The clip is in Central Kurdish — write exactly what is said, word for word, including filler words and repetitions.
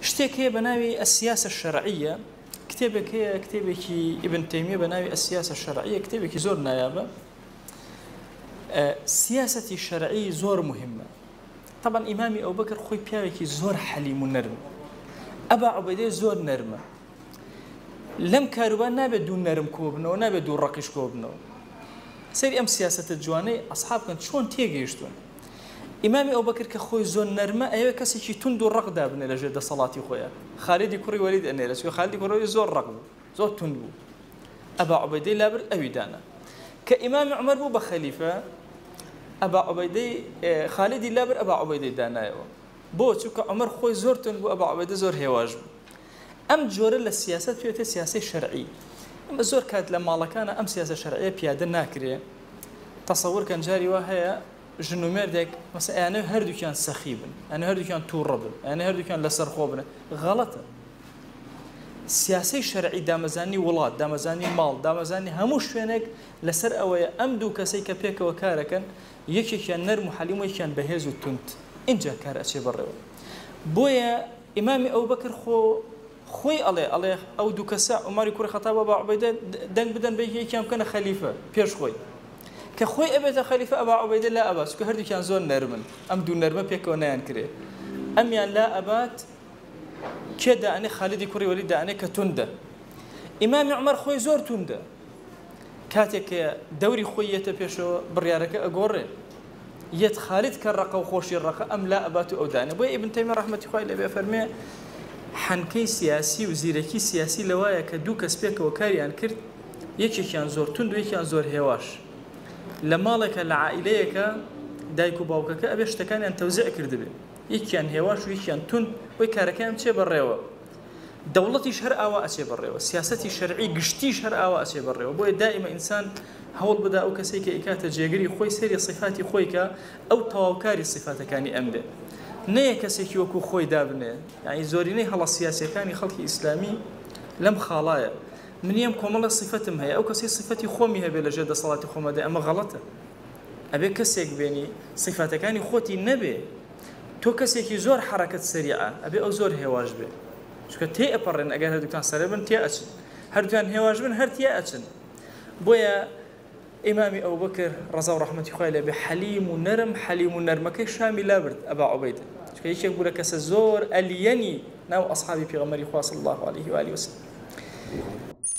شتێک هەیە بە ناوی السیاسة الشرعية، کتێبێک هەیە کتێبێکی ابن تەیمیە بە ناوی السیاسة الشرعية، کتێبێکی زۆر نایابە. سیاسەتی شەرعی زۆر مهمە. طبعا ئیمامی ئەوبەکر خۆی پیاوێکی زۆر حەلیم و نەرم، ئەبا عوبەیدە زۆر نەرمە. لەم کاروبار نابێت دوو نەرم کۆبنەوە، نابێت دوو ڕقیش کۆبنەوە. سەیری ئەم سیاسەتە جوانەی ئەسحاب کەن چۆن تێگەیشتون. ئیمامی ئەوبەکر کە خۆی زۆر نەرمە، ئەوێ کەسێکی تند و ڕق دابنێ لەژێر دەسەڵاتی خۆیان. خالیدی کوڕی وەلید ئەنێرە، چونکە خالیدی کوڕی زۆر ڕق بوو، زۆر تند بوو. ئەبا عوبەیدەی لابر ئەوی دانا. کە ئیمامی عومەر بوو بە خەلیفە، ئەبا عوبەیدەی خالیدی لابر ئەبا عوبەیدەی دانایەوە. بۆ چونکە عومەر خۆی زۆر تند بوو، ئەبا عوبەیدە زۆر هێواش بوو. ئەم جۆرە لە سیاسەت پێوتە سیاسەی شەرعی. ئەمە زۆر کات لە ماڵەکانە ئەم سیاسە شەرعیە پیادە ناکرێ. تەسەوورکەن جاری وا هەیە ژن و مێردێک مەسەڵەن ئەیانە هەردووکیان سەخی بن، ئەیانە هەردووکیان تووڕە بن، ئەیانە هەردووکیان لەسەر خۆ بن. غەڵەتە. سیاسەی شەرعی دامەزانی وڵات، دامەزانی ماڵ، دامەزانی هەموو شوێنێک لەسەر ئەوەیە ئەم دوو کەسەی کە پێکەوە کارەکەن، یەکێکیان نەرم و حەلیم و یەکیان بەهێز و توند. اینجا کار ئەچێ بەڕێوە. بۆیە ئیمامی ئەوبەکر خۆ خۆی ئەڵێ ئەڵێ ئەو دوو کەسە عومەری کوڕی خەتاب و ئەبا عوبەیدە دەنگ بدەن بە یەکیان بکەنە خەلیفە پێش خۆی. کە خۆی ئەبێتە خەلیفە، ئەبا عوبەیدە لا ئەبات، چونکە هەردووکیان زۆر نەرمن. ئەم دوو نەرمە پێکەوە نەیان کرێ. ئەمیان لا ئەبات، کێ دائەنێ؟ خالیدی کوڕی وەلید دائەنێ کە توندە. ئیمامی عومەر خۆی زۆر توندە. کاتێک کە دەوری خۆی یەتە پێشەوە، بڕیارەکە ئەگۆڕێ. یەت خالید کە ڕقە و خۆشی ڕقە، ئەم لا ئەبات و ئەو دائەنێ. بۆیە ئیبن تەیمیە ڕەحمەتی خوای لێبێ فەرمێ حەنکەی سیاسی و زیرەکی سیاسی لەوایە کە دوو کەس پێکەوە کاریان کرد، یەکێکیان زۆر تند و یەکیان زۆر هێواش. لە ماڵێکە لە عائیلەیەکە دایک و باوکەکە ئەبێ شتەکانیان تەوزیع کردبێ، یەکیان هێواش و یەکیان تند، بۆی کارەکەیان چێ بەڕێوە. دەوڵەتیش هەر ئاوا ئەچێ بەڕێوە، سیاسەتی شەرعی گشتیش هەر ئاوا ئەچێ بەڕێوە. بۆیە دائیمە ئینسان هەوڵ بدا ئەو کەسێک کە ئیکاتە جێگەری خۆی سەیری صفاتی خۆی کە ئەو تەواوکاری صفاتەکانی ئەم بێ. نەیە کەسێکی وەکو خۆی دابنێ. یعنی زۆرینەی هەڵە سیاسیەکانی خەڵکی ئیسلامی لەم خاڵایە. منیەم کۆمەڵە صفتم هەیە، ئەو کەسی صفەتی خۆمی هەبێ لەژێر دەسەڵاتی خۆمەدە، ئەمە غەڵەتە. ئەبێ کەسێک بێنی صفاتەکانی خۆتی نەبێ. تۆ کەسێکی زۆر حرەکەت سەریعە، ئەبێ ئەو زۆر هێواش بێ. چونکە تێ ئەپەڕێن، ئەگەر هەردووکان سەرە بن تێ ئەچن، هەردووکان هێواش بن هەر تێ ئەچن. بۆیە ئیمامی ئەوبەکر ڕەزا و ڕەحمەتی خوای لێبێ حەلیم و نەرم، حەلیم و نەرمەکەی شامی لابرد ئەبا عوبەیدە. چونکە یەکێک بوو لە کەسە زۆر ئەلیەنی ناو ئەسحابی پێغەمبەری خوا صلی الله علیه و آله وسلم.